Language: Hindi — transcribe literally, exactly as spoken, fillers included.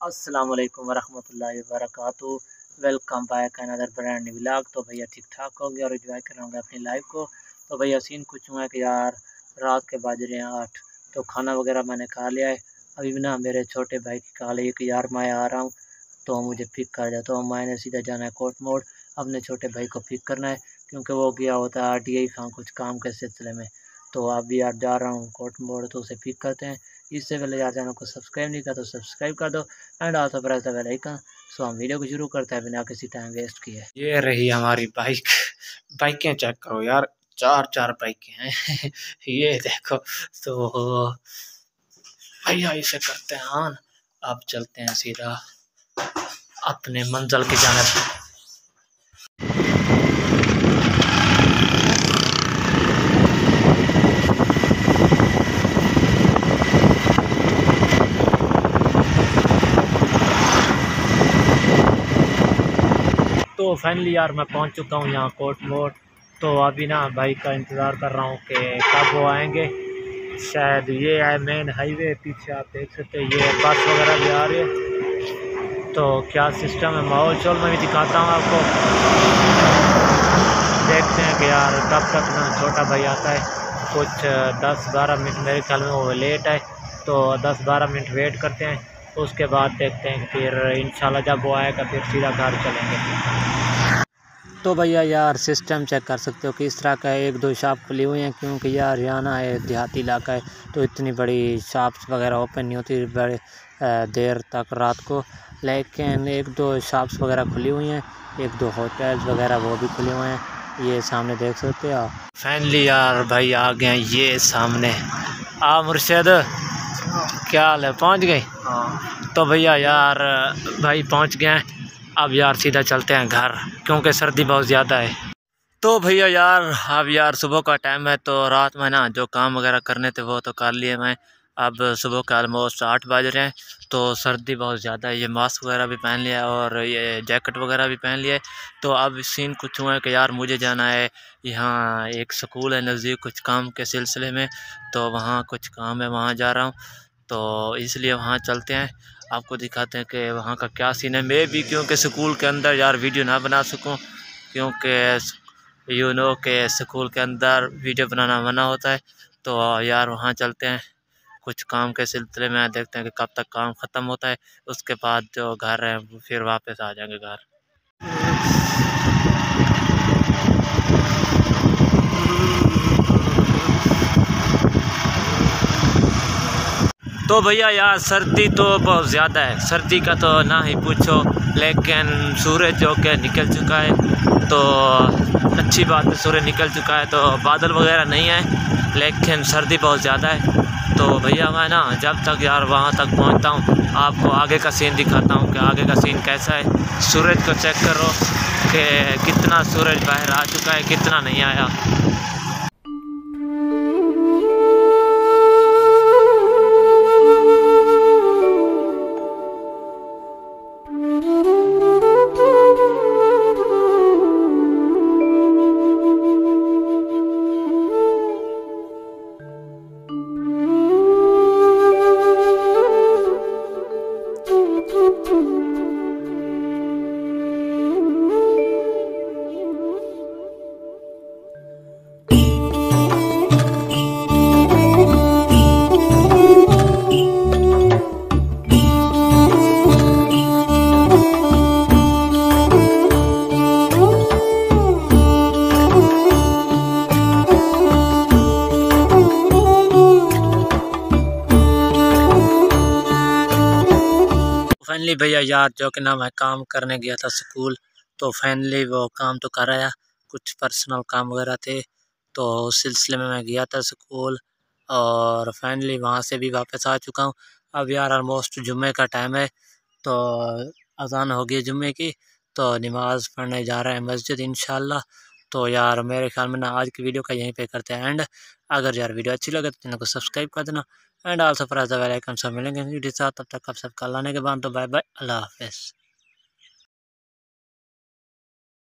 अस्सलाम वालेकुम वरहमतुल्लाहि वबरकातुहू। Welcome back another brand new vlog. तो भैया ठीक ठाक हो गया और एंजॉय कर रहा हूँ अपनी लाइफ को। तो भैया सीन कुछ हुआ है कि यार रात के बज रहे हैं आठ, तो खाना वगैरह मैंने खा लिया है। अभी भी ना मेरे छोटे भाई की कॉल है कि यार मैं आ रहा हूँ तो मुझे पिक कर जाए। तो मैंने सीधा जाना है कोर्ट मोड़, अपने छोटे भाई को पिक करना है क्योंकि वो गया होता है आर टी आई खां कुछ काम के सिलसिले में। तो अभी यार जा रहा हूँ कोर्ट मोड़, तो उसे पिक करते हैं। इससे पहले यार चैनल को सब्सक्राइब नहीं किया तो सब्सक्राइब कर दो and also press the bell icon. So हम वीडियो को शुरू करते हैं बिना किसी टाइम वेस्ट किए। ये रही हमारी बाइक। बाइकें चेक करो यार, चार चार बाइकें हैं। ये देखो। तो भैया इसे करते हैं ऑन। अब चलते हैं सीधा अपने मंजिल की जानिब। तो फाइनली यार मैं पहुंच चुका हूं यहाँ कोर्ट मोड़। तो अभी ना भाई का इंतज़ार कर रहा हूं कि कब वो आएंगे। शायद ये है मेन हाईवे, पीछे आप देख सकते हैं ये बस वगैरह भी आ रही है। तो क्या सिस्टम है माहौल चल मैं भी दिखाता हूँ आपको। देखते हैं कि यार कब तक ना छोटा भाई आता है। कुछ दस बारह मिनट मेरे ख्याल में वो लेट है, तो दस बारह मिनट वेट करते हैं। उसके बाद देखते हैं फिर इंशाल्लाह जब वो आएगा फिर सीधा घर चलेंगे। तो भैया यार सिस्टम चेक कर सकते हो कि इस तरह का एक दो शॉप खुली हुई हैं क्योंकि यार हरियाणा है, देहाती इलाका है, तो इतनी बड़ी शॉप्स वगैरह ओपन नहीं होती बड़े देर तक रात को। लेकिन एक दो शॉप्स वगैरह खुली हुई हैं, एक दो होटल्स वगैरह वो भी खुले हुए हैं। ये सामने देख सकते हो आप। फाइनली यार भाई आ गए ये सामने। आ मुर्शद क्या हाल है, पहुँच गए? हाँ। तो भैया यार भाई पहुँच गए हैं। अब यार सीधा चलते हैं घर क्योंकि सर्दी बहुत ज़्यादा है। तो भैया यार अब यार सुबह का टाइम है, तो रात में ना जो काम वगैरह करने थे वो तो कर लिए मैं। अब सुबह के ऑलमोस्ट आठ बज रहे हैं, तो सर्दी बहुत ज़्यादा है। ये मास्क वगैरह भी पहन लिया और ये जैकेट वगैरह भी पहन लिया है। तो अब सीन कुछ हुआ है कि यार मुझे जाना है, यहाँ एक स्कूल है नज़दीक कुछ काम के सिलसिले में, तो वहाँ कुछ काम है, वहाँ जा रहा हूँ। तो इसलिए वहाँ चलते हैं, आपको दिखाते हैं कि वहाँ का क्या सीन है। मैं भी क्योंकि स्कूल के अंदर यार वीडियो ना बना सकूं क्योंकि यू नो के स्कूल के अंदर वीडियो बनाना मना होता है। तो यार वहाँ चलते हैं कुछ काम के सिलसिले में, देखते हैं कि कब तक काम ख़त्म होता है। उसके बाद जो घर है फिर वापस आ जाएंगे घर। तो भैया यार सर्दी तो बहुत ज़्यादा है, सर्दी का तो ना ही पूछो। लेकिन सूरज जो के निकल चुका है, तो अच्छी बात है, सूरज निकल चुका है तो बादल वगैरह नहीं है, लेकिन सर्दी बहुत ज़्यादा है। तो भैया मैं ना जब तक यार वहाँ तक पहुँचता हूँ आपको आगे का सीन दिखाता हूँ कि आगे का सीन कैसा है। सूरज को चेक करो कि कितना सूरज बाहर आ चुका है, कितना नहीं आया। फाइनली भैया यार जो कि ना मैं काम करने गया था स्कूल, तो फाइनली वो काम तो कर आया, कुछ पर्सनल काम वगैरह थे, तो उस सिलसिले में मैं गया था स्कूल और फाइनली वहाँ से भी वापस आ चुका हूँ। अब यार ऑलमोस्ट जुम्मे का टाइम है, तो अज़ान हो गई जुम्मे की, तो नमाज़ पढ़ने जा रहे हैं मस्जिद इंशाल्लाह। तो यार मेरे ख्याल में ना आज की वीडियो का यहीं पे करते हैं एंड। अगर यार वीडियो अच्छी लगे तो चैनल को सब्सक्राइब कर देना and also press the bell icon. सब मिलेंगे वीडियो साथ, तब तक आप सबका अल्लाह ने के बाद तो बाय बाय, अल्लाह हाफ़िज़।